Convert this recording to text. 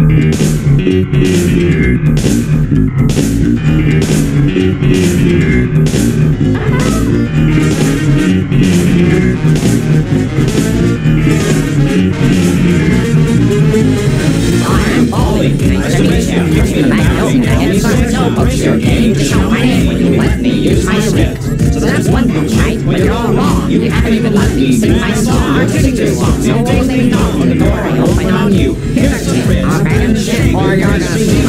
I'm Baldi. Nice to meet you. Give me the back note. And start no books your game to show my name when you let me use my script. So that's one thing, right? But you're all wrong. You haven't even let me sing my song. You're taking too long. So we'll leave off on the door I open on you. Here's the script. I'll bang in the shit or you're gonna see